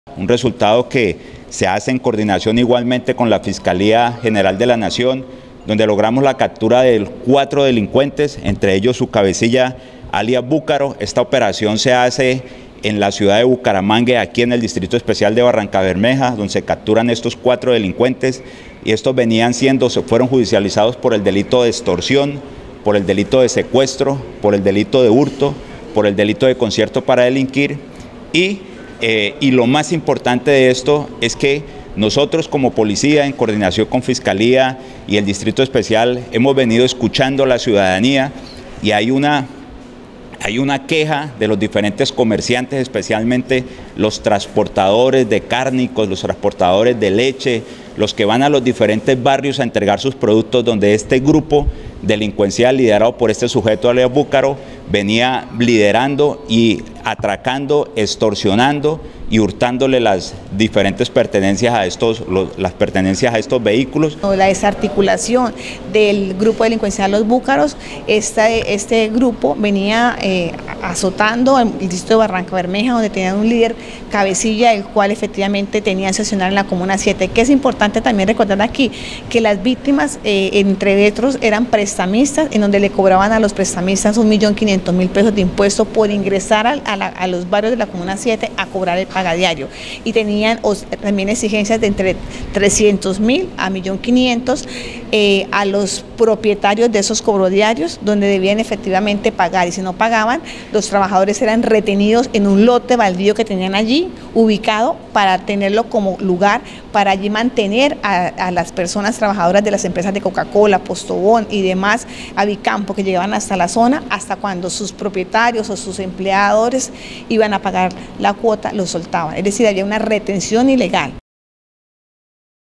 Un resultado que se hace en coordinación igualmente con la Fiscalía General de la Nación, donde logramos la captura de 4 delincuentes, entre ellos su cabecilla, alias Búcaro. Esta operación se hace en la ciudad de Bucaramanga, aquí en el Distrito Especial de Barrancabermeja, donde se capturan estos 4 delincuentes, y estos fueron judicializados por el delito de extorsión, por el delito de secuestro, por el delito de hurto, por el delito de concierto para delinquir, y lo más importante de esto es que nosotros como policía, en coordinación con Fiscalía y el Distrito Especial, hemos venido escuchando a la ciudadanía, y hay una queja de los diferentes comerciantes, especialmente los transportadores de cárnicos, los transportadores de leche, los que van a los diferentes barrios a entregar sus productos, donde este grupo delincuencial liderado por este sujeto alias Búcaro venía liderando y atracando, extorsionando y hurtándole las diferentes pertenencias a estos vehículos. La desarticulación del grupo delincuencial Los Búcaros, este grupo venía azotando el distrito de Barrancabermeja, donde tenían un líder cabecilla, el cual efectivamente tenía estacionar en la Comuna 7, que es importante también recordar aquí, que las víctimas, entre otros, eran prestamistas, en donde le cobraban a los prestamistas 1.500.000 pesos de impuesto por ingresar a los barrios de la Comuna 7 a cobrar el pagadiario, y tenían también exigencias de entre 300.000 a 1.500.000 a los propietarios de esos cobrodiarios, donde debían efectivamente pagar, y si no pagaban, los trabajadores eran retenidos en un lote baldío que tenían allí, ubicado para tenerlo como lugar para allí mantener a las personas trabajadoras de las empresas de Coca-Cola, Postobón y demás, Avicampo, que llegaban hasta la zona, hasta cuando sus propietarios o sus empleadores iban a pagar la cuota, los soltaban. Es decir, había una retención ilegal.